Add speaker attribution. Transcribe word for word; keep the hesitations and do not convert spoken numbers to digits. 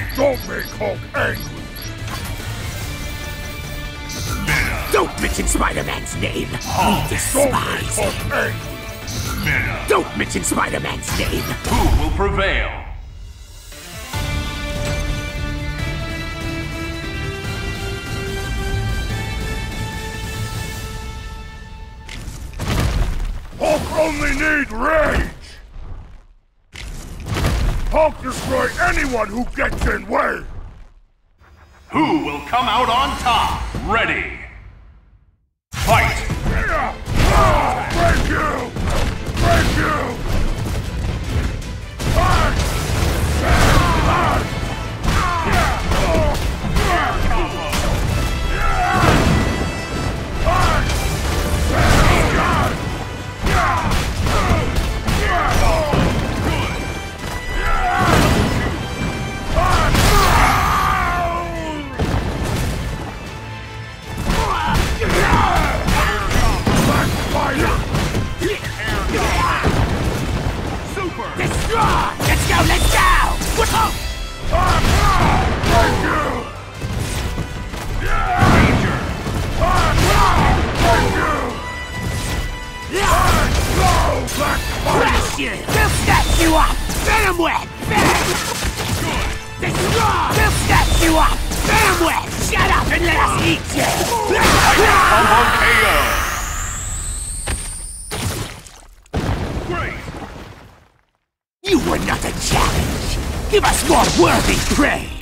Speaker 1: Don't make Hulk angry!
Speaker 2: Don't mention Spider-Man's name!
Speaker 1: Hulk.
Speaker 2: We despise
Speaker 1: Don't make
Speaker 2: him!
Speaker 1: Hulk angry!
Speaker 3: Venom.
Speaker 2: Don't mention Spider-Man's name!
Speaker 3: Who will prevail?
Speaker 1: Hulk only need rage! Hulk destroy anyone who gets in way!
Speaker 3: Who will come out on top? Ready! Fight!
Speaker 1: Break you! Break you! Fight! Fight!
Speaker 2: Let's go, let's go! What? Oh!
Speaker 1: Thank you!
Speaker 3: Danger!
Speaker 1: Thank you! Go, Black
Speaker 2: Crush you! They'll snatch you up! Venom web! Venom! Destroy! They'll snatch you up! Venom web! Shut up and let us eat you!
Speaker 3: Combo K O! Great!
Speaker 2: You were not a challenge! Give us more worthy prey!